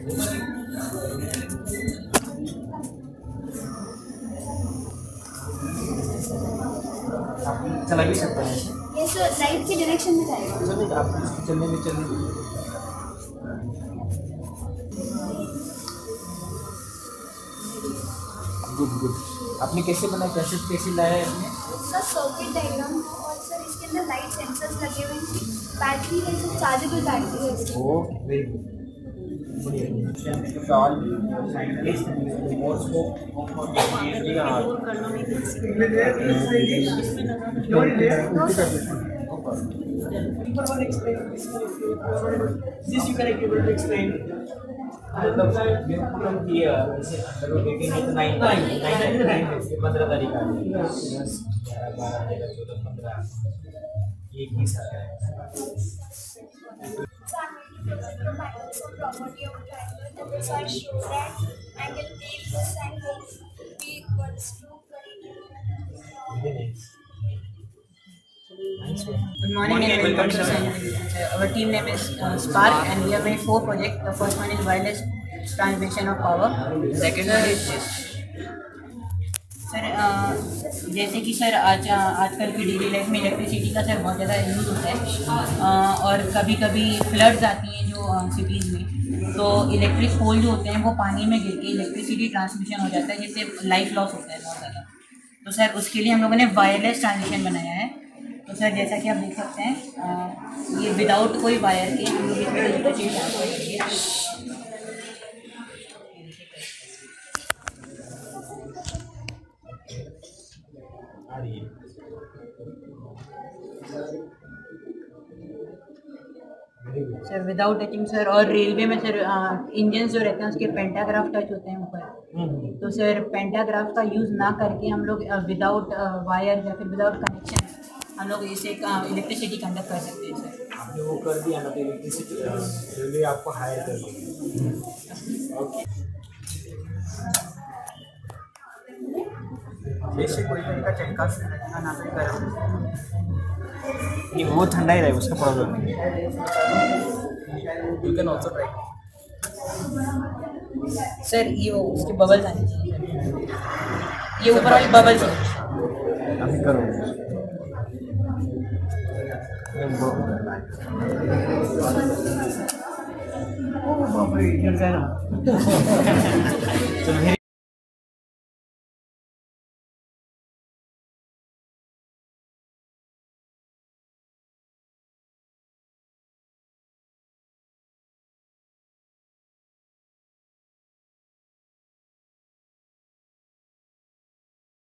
आप चला भी सकते हैं। ये सर लाइट की डायरेक्शन में जाएगा। चलिए आप इसको चलने में गुड गुड। आपने कैसे बनाया, कैसे लाया है आपने? सर सर्किट डायग्राम और सर इसके अंदर लाइट सेंसर्स लगे हुए हैं, बैटरी है, सर चार्जेबल बैटरी है। ओह वेरी गुड, बढ़िया। All scientist more scope of this you can able to explain. मतलब you come here जैसे अंदर वो देखेंगे तो 9 15 तारीख आ रही है, 10 11 12 13 14 15 एक ही साल है। Property of triangle, so I show that angle A plus angle B equals to 20. Good morning and welcome to science. Our team name is Spark and we have made 4 projects. The first one is wireless transmission of power. Second one is this. Sir जैसे कि sir आजकल की daily life में electricity का sir बहुत ज़्यादा use होता है और कभी कभी फ्लड्स आती हैं जो सिटीज़ में, तो इलेक्ट्रिक पोल जो होते हैं वो पानी में गिर के इलेक्ट्रिसिटी ट्रांसमिशन हो जाता है, जिससे लाइफ लॉस होता है बहुत ज़्यादा। तो सर उसके लिए हम लोगों ने वायरलेस ट्रांसमिशन बनाया है। तो सर जैसा कि आप देख सकते हैं ये विदाउट कोई वायर के हम लोग इसमें इलेक्ट्रिसिटी ट्रांसफर करेंगे। सर विदाउट टचिंग सर, और रेलवे में सर इंजन जो रहते हैं उसके पेंटाग्राफ टच होते हैं ऊपर, तो सर पेंटाग्राफ का यूज़ ना करके हम लोग विदाउट वायर या फिर विदाउट कनेक्शन हम लोग इसे इलेक्ट्रिसिटी कंडक्ट कर सकते हैं। सर आपने वो कर दिया ना, तो इलेक्ट्रिसिटी रेलवे आपको हायर कर दिया। ओके, जैसे कोई तरीका चटका से रखना ना तो गर्म नहीं, वो ठंडा ही रहे, उसका प्रॉब्लम नहीं है। You can also try. Sir ये वो उसके बबल्स आने चाहिए, ये ऊपर वाली बबल्स अभी करो। बाप रे,